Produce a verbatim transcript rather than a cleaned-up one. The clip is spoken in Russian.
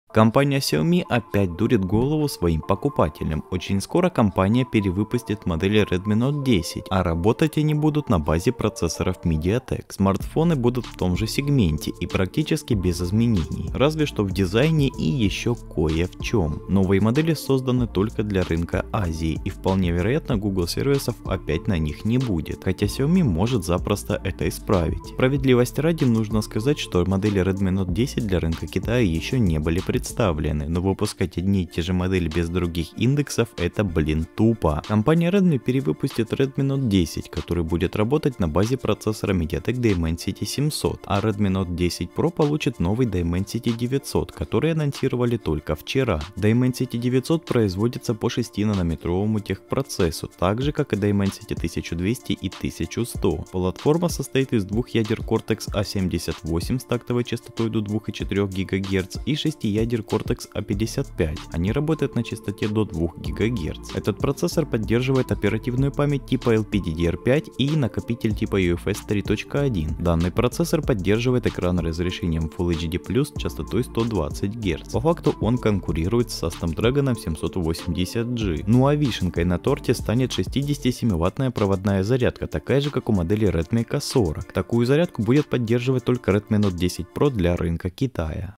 Компания Xiaomi опять дурит голову своим покупателям. Очень скоро компания перевыпустит модели Redmi Note десять, а работать они будут на базе процессоров MediaTek. Смартфоны будут в том же сегменте и практически без изменений, разве что в дизайне и еще кое в чем. Новые модели созданы только для рынка Азии, и вполне вероятно Google сервисов опять на них не будет, хотя Xiaomi может запросто это исправить. Справедливости ради нужно сказать, что модели Redmi Note десять для рынка Китая еще не были представлены. представлены, но выпускать одни и те же модели без других индексов — это, блин, тупо. Компания Redmi перевыпустит Redmi Note десять, который будет работать на базе процессора MediaTek Dimensity семьсот, а Redmi Note десять Pro получит новый Dimensity девятьсот, который анонсировали только вчера. Dimensity девятьсот производится по шестинанометровому техпроцессу, так же как и Dimensity тысяча двести и тысяча сто. Платформа состоит из двух ядер Cortex а семьдесят восемь с тактовой частотой до двух и четырёх гигагерц и шести ядер Cortex а пятьдесят пять. Они работают на частоте до двух гигагерц. Этот процессор поддерживает оперативную память типа эл пи ди ди ар пять и накопитель типа ю эф эс три точка один. Данный процессор поддерживает экран разрешением Full эйч ди плюс частотой сто двадцать герц. По факту он конкурирует со Snapdragon семьсот восемьдесят джи. Ну а вишенкой на торте станет шестидесятисемиваттная проводная зарядка, такая же как у модели Redmi K сорок. Такую зарядку будет поддерживать только Redmi Note десять Pro для рынка Китая.